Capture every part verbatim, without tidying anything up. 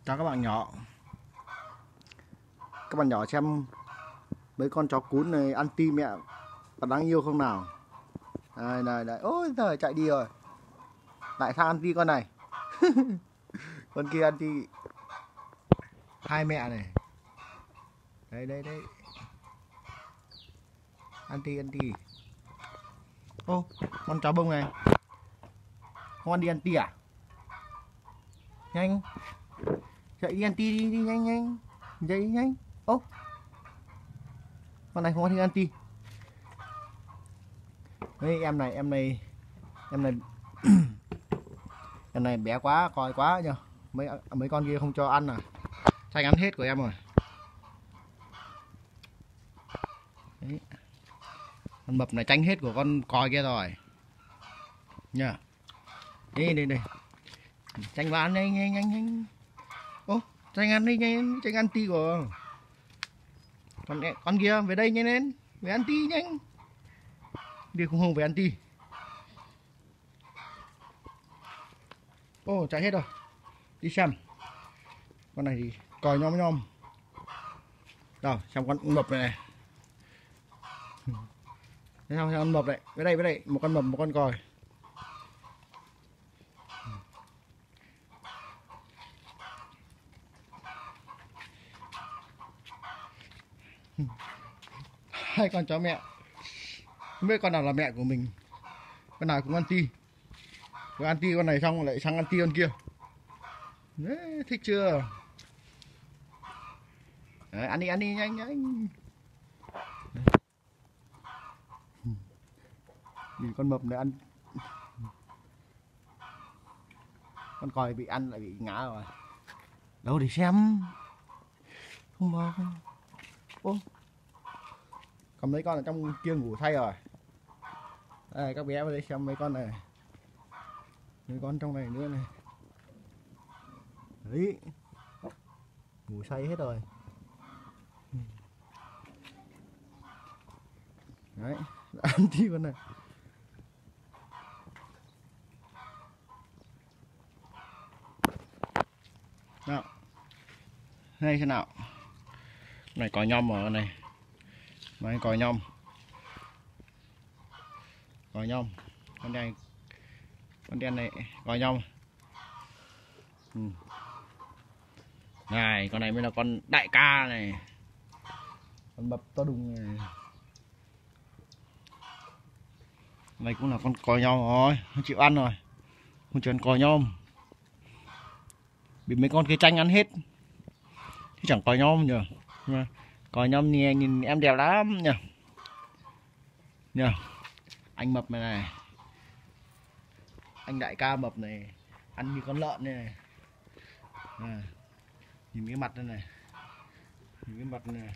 Chào các bạn nhỏ. Các bạn nhỏ xem mấy con chó cún này ăn ti mẹ có đáng yêu không nào? Đây này đây. Ôi giời, chạy đi rồi. Lại sang ăn ti con này. Con kia ăn ti hai mẹ này. Đây đây đây. Ăn ti ăn ti. Ô, con chó bông này. Không ăn đi ăn ti à? Nhanh. Chạy đi ăn ti đi, đi nhanh nhanh. Dậy đi nhanh. Ô. Con này không ăn đi ăn ti. Đấy, em này em này em này em này bé quá, còi quá nhờ. Mấy mấy con kia không cho ăn à? Tranh ăn hết của em rồi. Đấy. Con mập này tranh hết của con còi kia rồi. Nhờ. Đi đây đây. Tranh vào ăn nhanh nhanh nhanh nhanh. Ô, tranh ăn đi nhanh, tranh ăn ti của con con kia về đây nhanh lên, về ăn ti nhanh. Đi không hông về ăn ti. Ô, chạy hết rồi. Đi xem. Con này thì còi nhom nhom. Rồi, xem con mập này này. Thấy không, con mập này. Với đây, với đây, một con mập, một con còi. Hai con chó mẹ. Không biết con nào là mẹ của mình. Con nào cũng ăn ti. Vừa ăn ti con này xong lại sang ăn ti con kia. Đấy, thích chưa? Đấy, ăn đi ăn đi nhanh nhanh. Nhìn con mập này ăn. Con còi bị ăn lại bị ngã rồi. Đâu để xem. Không vào không. Ô. Còn mấy con ở trong kia ngủ thay rồi. Đây các bé vào đây xem mấy con này. Mấy con trong này nữa này. Đấy. Ngủ say hết rồi. Đấy, ăn tí con này. Nào. Đây thế nào. Này còi nhom ở này. Mấy còi nhom. Còi nhom. Con đen. Con đen này còi nhom. Ừ. Này, con này mới là con đại ca này. Con mập to đùng này. Này cũng là con còi nhom rồi, không chịu ăn rồi. Không chịu ăn còi nhom. Bị mấy con kia tranh ăn hết. Chứ chẳng còi nhom nhờ. Còi nhom nhìn, nhìn em đẹp lắm nhờ. Nhờ. Anh mập này này. Anh đại ca mập này. Ăn như con lợn này. À. Nhìn cái mặt đây này. Nhìn cái mặt này.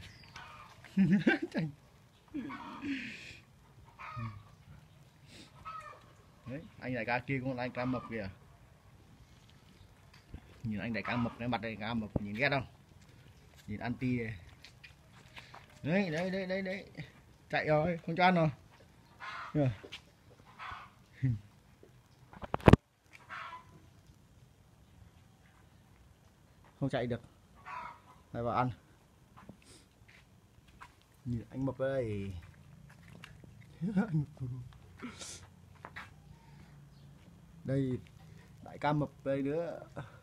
Đấy, anh đại ca kia cũng là anh ca mập kìa. Nhìn anh đại ca mập cái mặt đây, ca mập nhìn ghét không? Nhìn anti này. Đấy, đấy, đấy, đấy, đấy. Chạy rồi, không cho ăn rồi. Rồi. Không chạy được. Phải vào ăn. Nhìn anh mập đây. Đây đại ca mập đây nữa.